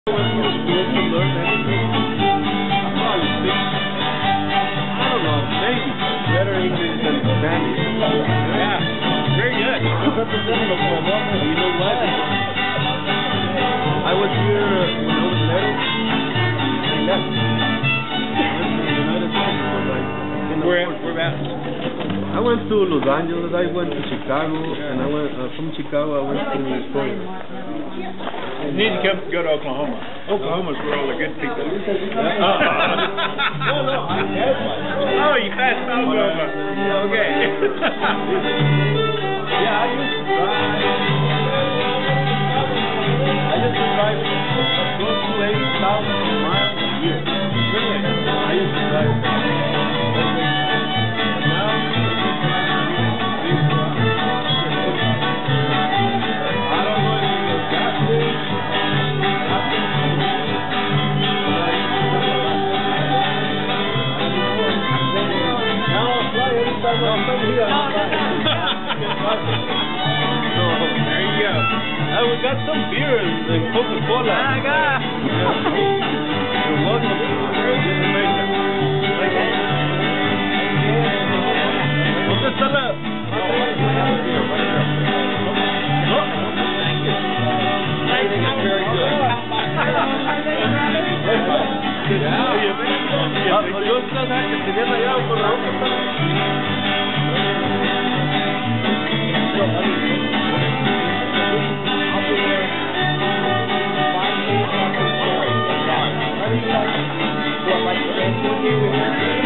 Better English than Spanish. Yeah, very good. Representative for Obama. You know what? I was here when I was little. They left. I went to the United States because I couldn't afford. Whereabouts? I went to Los Angeles. I went to Chicago, and I went from Chicago. I went to Detroit. You need to go to Oklahoma. Oklahoma's where all the good people are. No, I had one. Oh, you passed Oklahoma. Okay. Yeah, I used to drive. I used to drive close to 80,000 miles a year. Really? I used to drive. There you go. We got some beer and Coca-Cola. I got. You're welcome. ¿Dónde está la? Yo estaba que tenían allá por la otra. What, like,